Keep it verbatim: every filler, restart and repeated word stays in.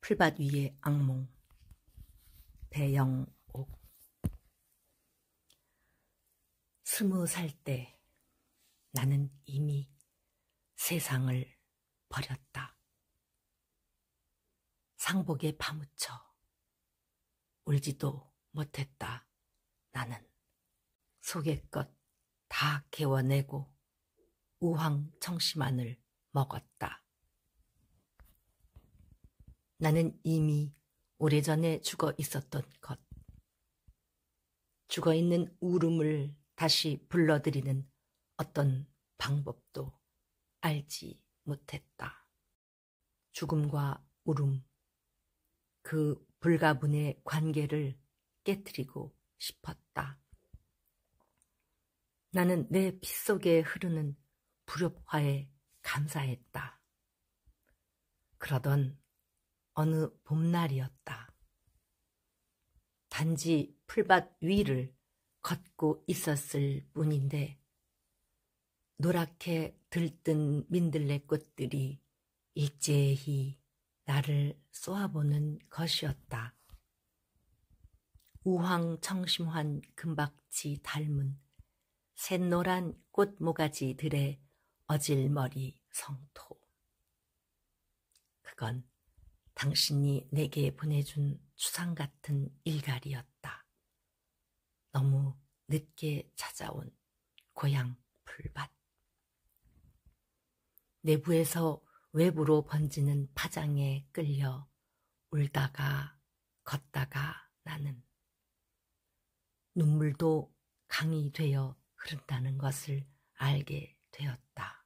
풀밭 위의 악몽. 배영옥. 스무 살 때 나는 이미 세상을 버렸다. 상복에 파묻혀 울지도 못했다. 나는 속의껏 다 개워내고 우황청심환을 먹었다. 나는 이미 오래전에 죽어 있었던 것, 죽어 있는 울음을 다시 불러들이는 어떤 방법도 알지 못했다. 죽음과 울음, 그 불가분의 관계를 깨트리고 싶었다. 나는 내 피 속에 흐르는 불협화에 감사했다. 그러던 어느 봄날이었다. 단지 풀밭 위를 걷고 있었을 뿐인데 노랗게 들뜬 민들레꽃들이 일제히 나를 쏘아보는 것이었다. 우황청심환 금박지 닮은 샛노란 꽃모가지들의 어질머리 성토. 그건 당신이 내게 보내준 추상 같은 일갈이었다. 너무 늦게 찾아온 고향 풀밭. 내부에서 외부로 번지는 파장에 끌려 울다가 걷다가 나는 눈물도 강이 되어 흐른다는 것을 알게 되었다.